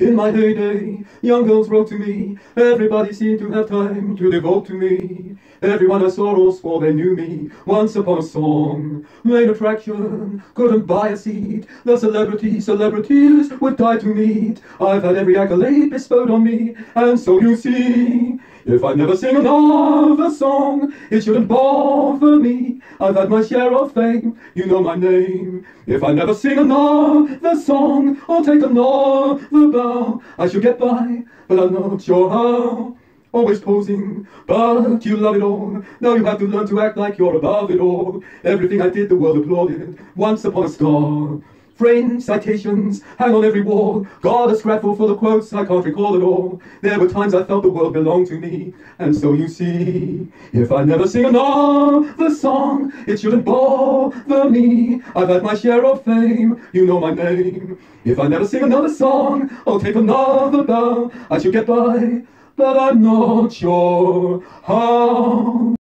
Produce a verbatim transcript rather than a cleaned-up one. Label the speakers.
Speaker 1: In my heyday, young girls wrote to me. Everybody seemed to have time to devote to me. Everyone I saw swore they knew me. Once upon a song, main attraction, couldn't buy a seat. The celebrity, celebrities would die to meet. I've had every accolade bestowed on me, and so you see, if I never sing another song, it shouldn't bother me. I've had my share of fame, you know my name. If I never sing another song, or take another bow, I should get by, but I'm not sure how. Always posing, but you love it all. Now you have to learn to act like you're above it all. Everything I did, the world applauded. Once upon a star. Frames, citations, hang on every wall. Got a scrapbook full of quotes, I can't recall it all. There were times I felt the world belonged to me. And so you see, if I never sing another song, it shouldn't bother me. I've had my share of fame, you know my name. If I never sing another song, I'll take another bow. I should get by, but I'm not sure how.